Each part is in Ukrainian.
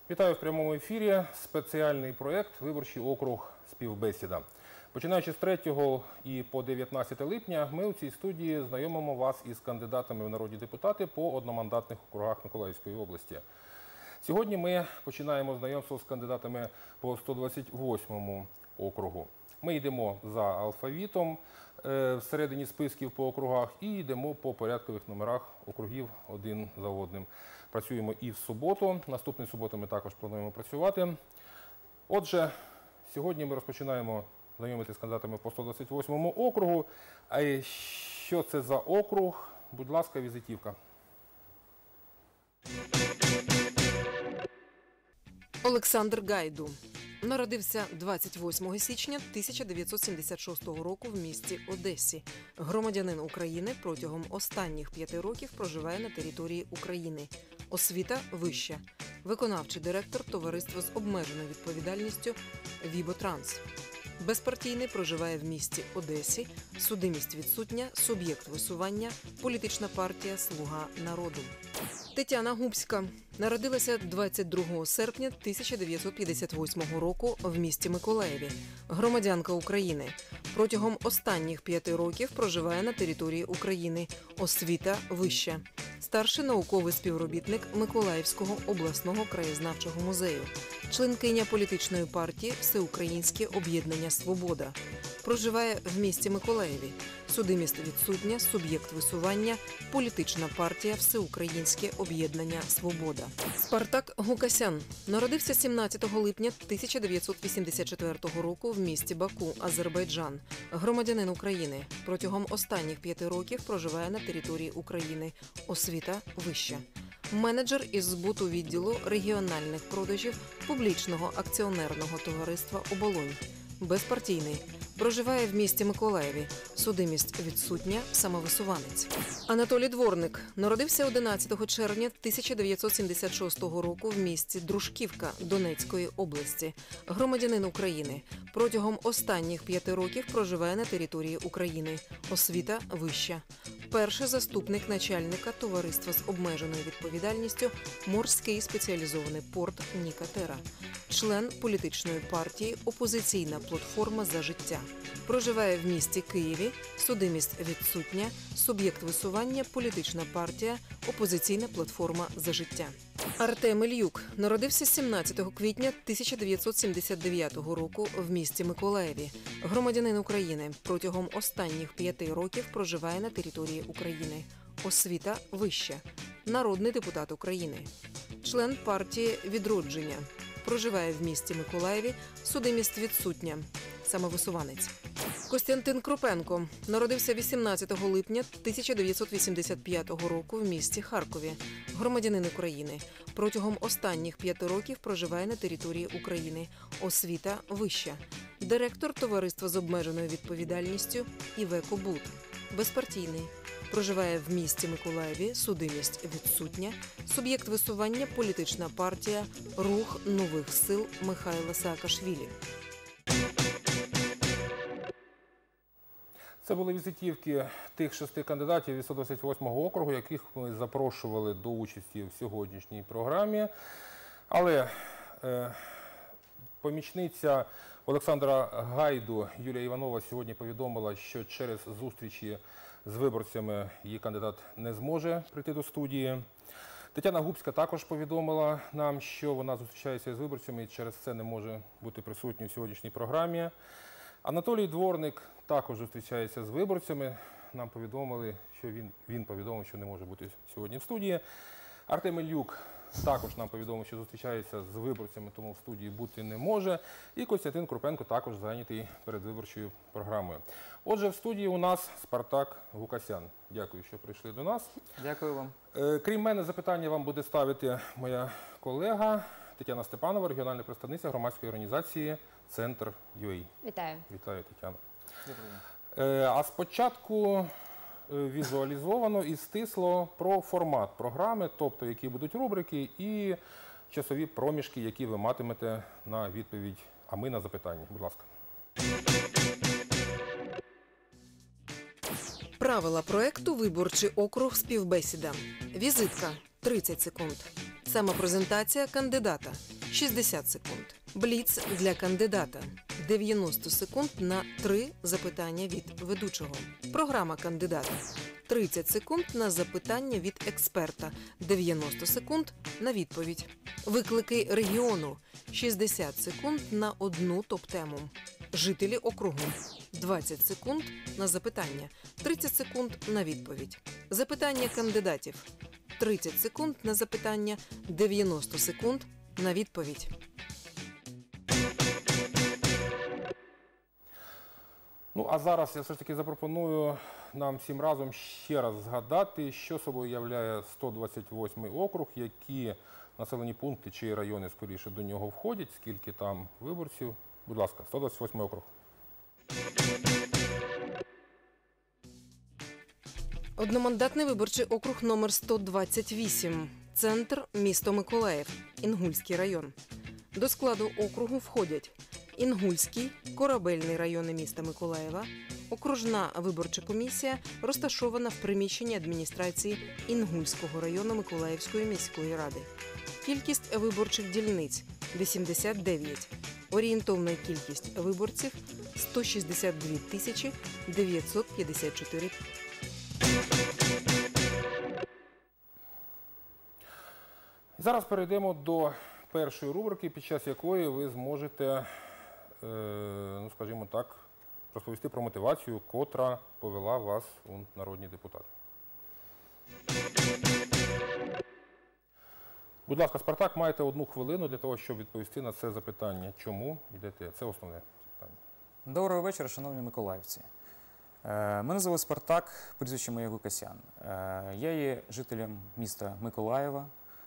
Вітаю в прямому ефірі. Спеціальний проєкт «Виборчий округ. Співбесіда». Починаючи з 3 і по 19 липня, ми у цій студії знайомимо вас із кандидатами в народні депутати по одномандатних округах Миколаївської області. Сьогодні ми починаємо знайомство з кандидатами по 128 округу. Ми йдемо за алфавітом всередині списків по округах і йдемо по порядкових номерах округів один за одним. Працюємо і в суботу. Наступної суботи ми також плануємо працювати. Отже, сьогодні ми розпочинаємо знайомитися з кандидатами по 128 округу. А що це за округ? Будь ласка, візитівка. Олександр Гайду. Народився 28 січня 1976 року в місті Одесі. Громадянин України, протягом останніх 5 років проживає на території України. Освіта вища. Виконавчий директор товариства з обмеженою відповідальністю «Віботранс». Безпартійний, проживає в місті Одесі. Судимість відсутня, суб'єкт висування, політична партія «Слуга народу». Тетяна Губська. Народилася 22 серпня 1958 року в місті Миколаєві. Громадянка України. Протягом останніх 5 років проживає на території України. Освіта вища. Старший науковий співробітник Миколаївського обласного краєзнавчого музею. Членкиня політичної партії «Всеукраїнське об'єднання Свобода». Проживає в місті Миколаєві. Судимість відсутня, суб'єкт висування, політична партія «Всеукраїнське об'єднання Свобода». Спартак Гукасян. Народився 17 липня 1984 року в місті Баку, Азербайджан. Громадянин України. Протягом останніх 5 років проживає на території України. Освіта вища. Менеджер із збуту відділу регіональних продажів публічного акціонерного товариства «Оболонь». Безпартійний. Проживає в місті Миколаєві. Судимість відсутня, самовисуванець. Анатолій Дворник. Народився 11 червня 1976 року в місті Дружківка Донецької області. Громадянин України. Протягом останніх 5 років проживає на території України. Освіта вища. Перший заступник начальника товариства з обмеженою відповідальністю «Морський спеціалізований порт Нікатера». Член політичної партії «Опозиційна платформа за життя». Проживає в місті Києві. Судимість відсутня. Суб'єкт висування – політична партія «Опозиційна платформа за життя». Артем Ільюк. Народився 17 квітня 1979 року в місті Миколаєві. Громадянин України. Протягом останніх 5 років проживає на території України. Освіта вища. Народний депутат України. Член партії «Відродження». Проживає в місті Миколаєві. Судимість відсутня. Самовисуванець. Костянтин Крупенко. Народився 18 липня 1985 року в місті Харкові. Громадянин України. Протягом останніх 5 років проживає на території України. Освіта вища. Директор товариства з обмеженою відповідальністю «Івеко Буд». Безпартійний. Проживає в місті Миколаєві. Судимість відсутня. Суб'єкт висування – політична партія «Рух нових сил» Михайла Саакашвілі. Це були візитівки тих 6 кандидатів від 128 округу, яких ми запрошували до участі в сьогоднішній програмі. Але помічниця Олександра Гайду Юлія Іванова сьогодні повідомила, що через зустрічі з виборцями її кандидат не зможе прийти до студії. Тетяна Губська також повідомила нам, що вона зустрічається з виборцями і через це не може бути присутньою в сьогоднішній програмі. Анатолій Дворник також зустрічається з виборцями. Нам повідомили, що він повідомив, що не може бути сьогодні в студії. Артем Ільюк також нам повідомив, що зустрічається з виборцями, тому в студії бути не може. І Костянтин Крупенко також зайнятий передвиборчою програмою. Отже, в студії у нас Спартак Гукасян. Дякую, що прийшли до нас. Дякую вам. Крім мене, запитання вам буде ставити моя колега Тетяна Степанова, регіональна представниця громадської організації «Центр.UA». Вітаю. Вітаю, Тетяна. Дякую. А спочатку візуалізовано і стисло про формат програми, тобто які будуть рубрики і часові проміжки, які ви матимете на відповідь, а ми на запитання. Будь ласка. Правила проекту «Виборчий округ. Співбесіда». Візитка – 30 секунд. Самопрезентація кандидата. 60 секунд. Бліц для кандидата. 90 секунд на 3 запитання від ведучого. Програма кандидата. 30 секунд на запитання від експерта. 90 секунд на відповідь. Виклики регіону. 60 секунд на одну топ-тему. Жителі округу. 20 секунд на запитання. 30 секунд на відповідь. Запитання кандидатів. 30 секунд на запитання. 90 секунд на відповідь. Ну, а зараз я все ж таки запропоную нам всім разом ще раз згадати, що собою являє 128 округ, які населені пункти чи райони скоріше до нього входять, скільки там виборців. Будь ласка, 128 округ. Одномандатний виборчий округ номер 128. Центр – місто Миколаїв. Інгульський район. До складу округу входять Інгульський, Корабельний райони міста Миколаєва. Окружна виборча комісія розташована в приміщенні адміністрації Інгульського району Миколаївської міської ради. Кількість виборчих дільниць – 89. Орієнтовна кількість виборців – 162 тисячі 954. Зараз перейдемо до першої рубрики, під час якої ви зможете, ну скажімо так, розповісти про мотивацію, котра повела вас у народні депутати. Будь ласка, Спартак, маєте 1 хвилину для того, щоб відповісти на це запитання. Чому йдете? Це основне питання. Доброго вечора, шановні миколаївці. Мене звуть Спартак, прізвище моє Гукасян. Я є жителем міста Миколаєва.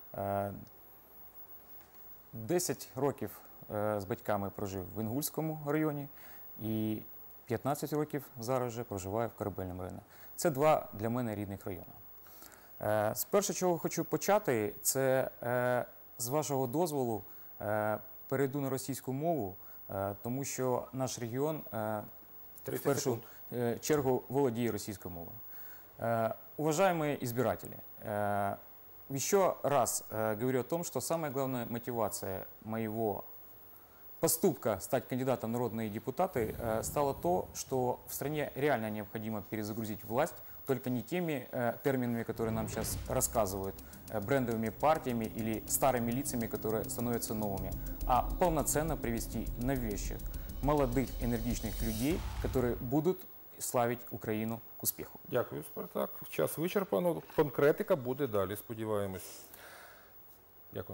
10 років з батьками прожив в Інгульському районі і 15 років зараз вже проживаю в Корабельному районі. Це 2 для мене рідних райони. З першого, чого хочу почати, це з вашого дозволу перейду на російську мову, тому що наш регіон в першу чергу володіє російською мовою. Уважаемые избиратели, еще раз говорю о том, что самая главная мотивация моего поступка стать кандидатом в народные депутаты стало то, что в стране реально необходимо перезагрузить власть, только не теми терминами, которые нам сейчас рассказывают, брендовыми партиями или старыми лицами, которые становятся новыми, а полноценно привести новейших, молодых, энергичных людей, которые будут славить Україну к успіху. Дякую, Спартак. Час вичерпано. Конкретика буде далі, сподіваємось. Дякую.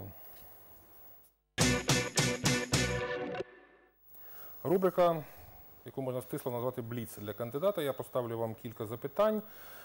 Рубрика, яку можна стисло назвати «Бліц» для кандидата. Я поставлю вам кілька запитань.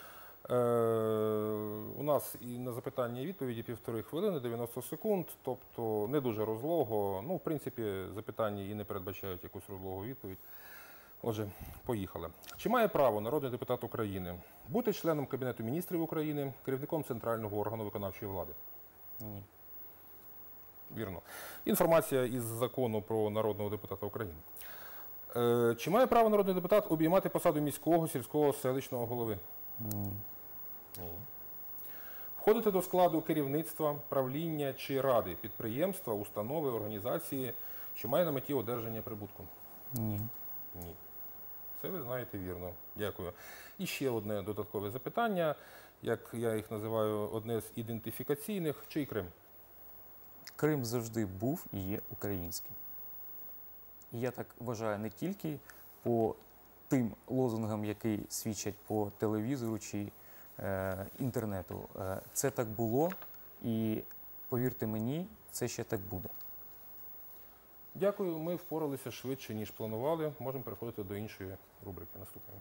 У нас і на запитання і відповіді 1,5 хвилини, 90 секунд, тобто не дуже розлого. Ну, в принципі, запитання і не передбачають якусь розлогу відповідь. Отже, поїхали. Чи має право народний депутат України бути членом Кабінету міністрів України, керівником центрального органу виконавчої влади? Ні. Вірно. Інформація із закону про народного депутата України. Чи має право народний депутат обіймати посаду міського, сільського, селищного голови? Ні. Ні. Входити до складу керівництва, правління чи ради підприємства, установи, організації, що має на меті одержання прибутку? Ні. Ні. Це ви знаєте вірно. Дякую. І ще одне додаткове запитання, як я їх називаю, одне з ідентифікаційних. Чий Крим? Крим завжди був і є українським. І я так вважаю не тільки по тим лозунгам, які свідчать по телевізору чи інтернету. Це так було і, повірте мені, це ще так буде. Дякую, ми впоралися швидше, ніж планували. Можемо переходити до іншої рубрики наступної.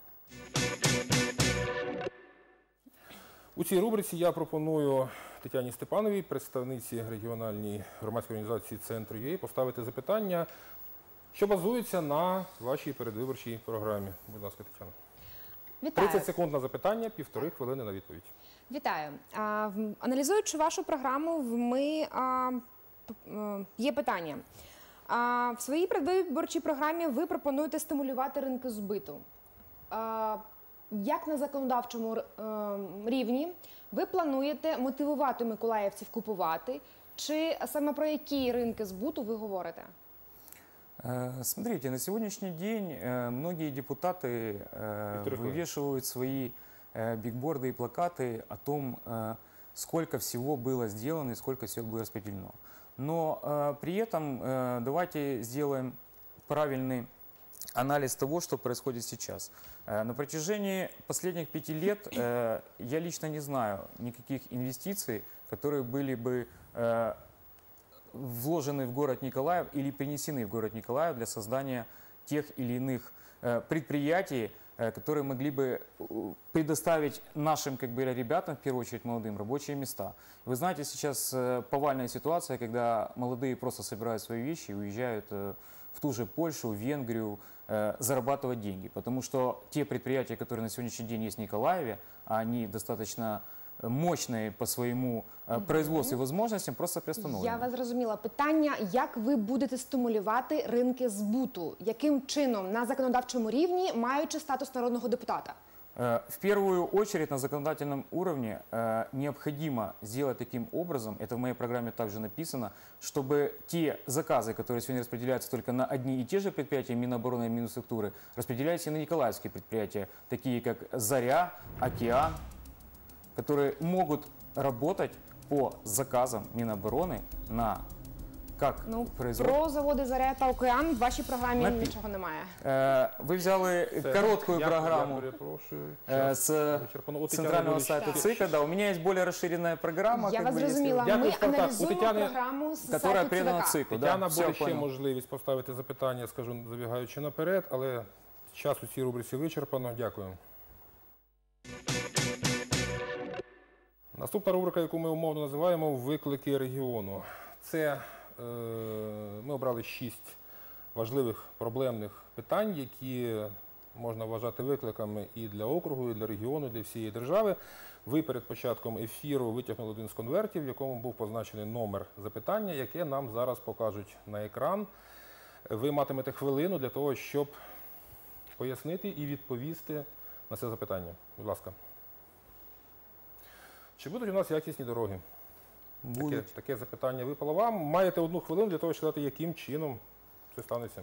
У цій рубриці я пропоную Тетяні Степановій, представниці регіональної громадської організації «Центр ЮА», поставити запитання, що базується на вашій передвиборчій програмі. Будь ласка, Тетяна. Вітаю. 30 секунд на запитання, 1,5 хвилини на відповідь. Вітаю. Аналізуючи вашу програму, є питання. В своїй передвиборчій програмі ви пропонуєте стимулювати ринки збиту. Як на законодавчому рівні ви плануєте мотивувати миколаївців купувати? Чи саме про які ринки збуту ви говорите? Смотрите, на сегодняшний день многие депутаты вывешивают свои бигборды и плакаты о том, сколько всего было сделано и сколько всего было распределено. Но при этом давайте сделаем правильный анализ того, что происходит сейчас. На протяжении последних 5 лет я лично не знаю никаких инвестиций, которые были бы вложены в город Николаев или принесены в город Николаев для создания тех или иных предприятий, которые могли бы предоставить нашим, как бы, ребятам, в первую очередь молодым, рабочие места. Вы знаете, сейчас повальная ситуация, когда молодые просто собирают свои вещи и уезжают в ту же Польшу, Венгрию, зарабатывать деньги. Потому что те предприятия, которые на сегодняшний день есть в Николаеве, они достаточно мощные по своєму производству і возможностям, просто приостановлені. Я вас зрозуміла. Питання, як ви будете стимулювати ринки збуту? Яким чином на законодавчому рівні, маючи статус народного депутата? В первую очередь на законодательном уровне необходимо сделать таким образом, это в моей программе также написано, чтобы те заказы, которые сегодня распределяются только на одни и те же предприятия Минобороны и Минструктуры, распределяются и на николаевские предприятия, такие как «Заря», «Океан», которые могут работать по заказам Минобороны на как производство. Про заводи «Заря» та «Океан» в вашій програмі нічого немає. Ви взяли короткую программу с центрального сайта ЦИКа. Да, у меня есть более расширенная программа. Я вас зрозуміла. Ми аналізуємо програму з сайту ЦВК. Тетяна буде ще можливість поставити запитання, скажу, забігаючи наперед, але час у цій рубриці вичерпано. Дякую. Наступна рубрика, яку ми умовно називаємо «Виклики регіону». Це ми обрали 6 важливих проблемних питань, які можна вважати викликами і для округу, і для регіону, і для всієї держави. Ви перед початком ефіру витягнули один з конвертів, в якому був позначений номер запитання, яке нам зараз покажуть на екран. Ви матимете хвилину для того, щоб пояснити і відповісти на це запитання. Будь ласка. Чи будуть у нас якісні дороги? Таке запитання випало вам. Маєте 1 хвилину для того, щоб сказати, яким чином це станеться.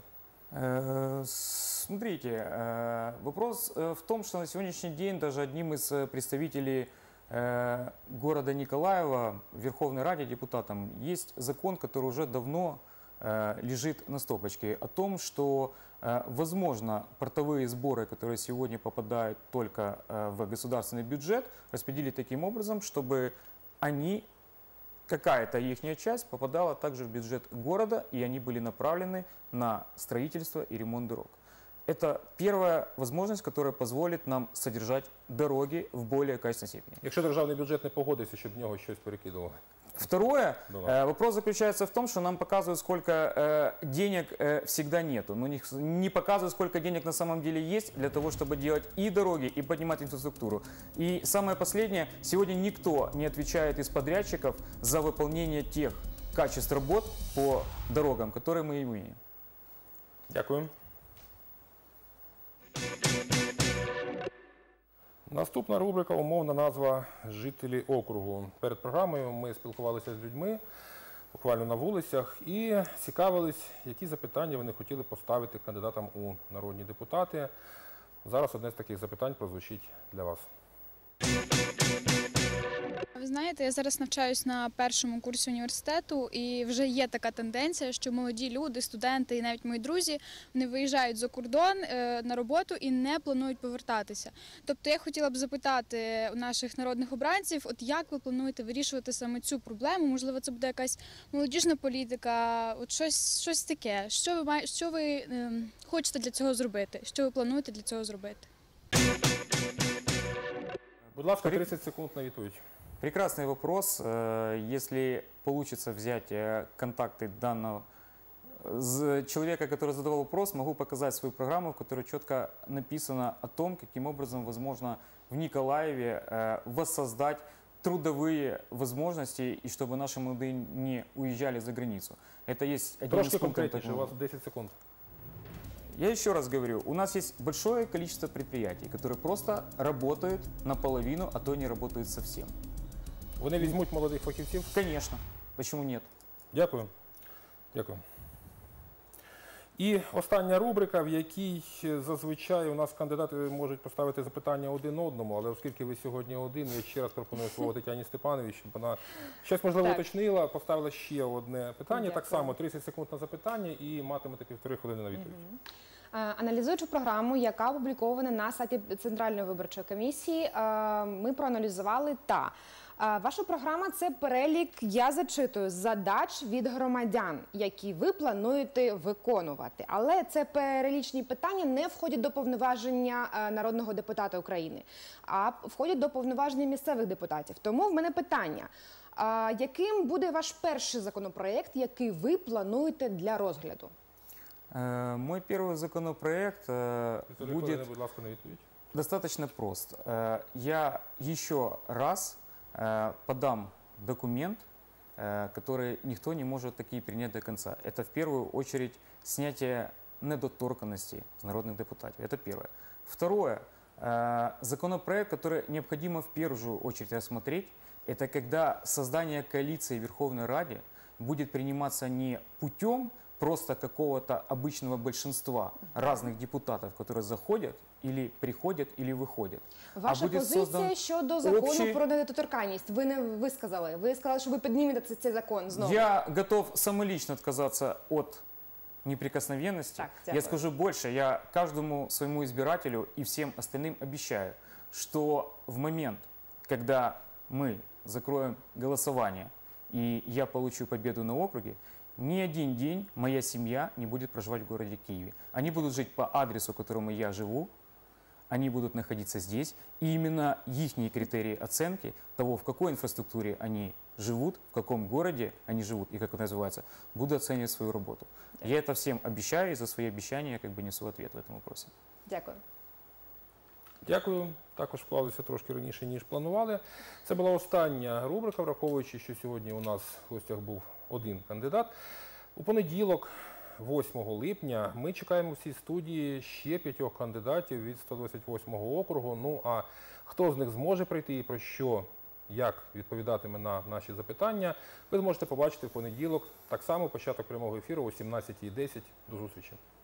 Смотрите, вопрос в том, что на сегодняшний день даже одним из представителей города Николаева в Верховной Раде депутатам есть закон, который уже давно лежит на стопочке, о том, что возможно портовые сборы, которые сегодня попадают только в государственный бюджет, распределить таким образом, чтобы они, какая-то их часть попадала также в бюджет города, и они были направлены на строительство и ремонт дорог. Это первая возможность, которая позволит нам содержать дороги в более качественной степени. Якщо державний бюджет не погодиться, щоб в нього щось перекидували. Второе, вопрос заключается в том, что нам показывают, сколько денег всегда нету. Но не показывают, сколько денег на самом деле есть для того, чтобы делать и дороги, и поднимать инфраструктуру. И самое последнее, сегодня никто не отвечает из подрядчиков за выполнение тех качеств работ по дорогам, которые мы имеем. Дякую. Наступна рубрика, умовна назва «Жителі округу». Перед програмою ми спілкувалися з людьми, буквально на вулицях, і цікавились, які запитання вони хотіли поставити кандидатам у народні депутати. Зараз одне з таких запитань прозвучить для вас. Ви знаєте, я зараз навчаюсь на 1-му курсі університету, і вже є така тенденція, що молоді люди, студенти і навіть мої друзі, вони виїжджають за кордон на роботу і не планують повертатися. Тобто я хотіла б запитати у наших народних обранців, от як ви плануєте вирішувати саме цю проблему? Можливо, це буде якась молодіжна політика, от щось таке. Що ви хочете для цього зробити? Що ви плануєте для цього зробити? Будь ласка, 30 секунд на відповідь. Прекрасный вопрос. Если получится взять контакты данного человека, который задавал вопрос, могу показать свою программу, в которой четко написано о том, каким образом возможно в Николаеве воссоздать трудовые возможности, и чтобы наши молодые не уезжали за границу. Это есть один Трошки из пунктов. конкретніше, у вас 10 секунд. Я еще раз говорю, у нас есть большое количество предприятий, которые просто работают наполовину, а то не работают совсем. Вони візьмуть молодих фахівців? Конечно. Почему нет? Дякую. Дякую. І остання рубрика, в якій зазвичай у нас кандидати можуть поставити запитання один одному, але оскільки ви сьогодні один, я ще раз пропоную слово Тетяні Степановій, щоб вона щось, можливо, Так. уточнила, поставила ще одне питання. Так Дякую. само 30 секунд на запитання і матимете 1,5 хвилини на відповідь. Аналізуючи програму, яка опублікована на сайті Центральної виборчої комісії, ми проаналізували ваша програма – це перелік, я зачитую, задач від громадян, які ви плануєте виконувати. Але це перелічні питання не входять до повноваження народного депутата України, а входять до повноваження місцевих депутатів. Тому в мене питання, яким буде ваш перший законопроєкт, який ви плануєте для розгляду? Мой первый законопроект 1,5 будет хвилини, будь ласка, на відповідь. достаточно прост. Я еще раз подам документ, который никто не может таки принять до конца. Это в первую очередь снятие недоторканности с народных депутатов. Это первое. Второе. Законопроект, который необходимо в первую очередь рассмотреть, это когда создание коалиции в Верховной Раде будет приниматься не путем просто какого-то обычного большинства разных депутатов, которые заходят или приходят, или выходят. Ваша буде позиція создан щодо закону общий- про недоторканність. Ви не висказали. Ви сказали, що ви піднімете цей закон знову. Я готов самолично отказаться от неприкосновенности. Так, Я дякую. скажу больше, я каждому своему избирателю и всем остальным обещаю, что в момент, когда мы закроем голосование и я получу победу на округе, ни один день моя семья не будет проживать в городе Киеве. Они будут жить по адресу, которому я живу, они будут находиться здесь, и именно их критерии оценки того, в какой инфраструктуре они живут, в каком городе они живут и как это называется, буду оценивать свою работу. Я это всем обещаю, и за свои обещания я как бы несу ответ в этом вопросе. Дякую. Дякую. Також вклалися трошки раніше, ніж планували. Це була остання рубрика, враховуючи, що сьогодні у нас в гостях був один кандидат. У понеділок, 8 липня, ми чекаємо в цій студії ще 5 кандидатів від 128 округу. Ну, а хто з них зможе прийти і про що, як відповідатиме на наші запитання, ви зможете побачити в понеділок. Так само початок прямого ефіру о 17:10. До зустрічі.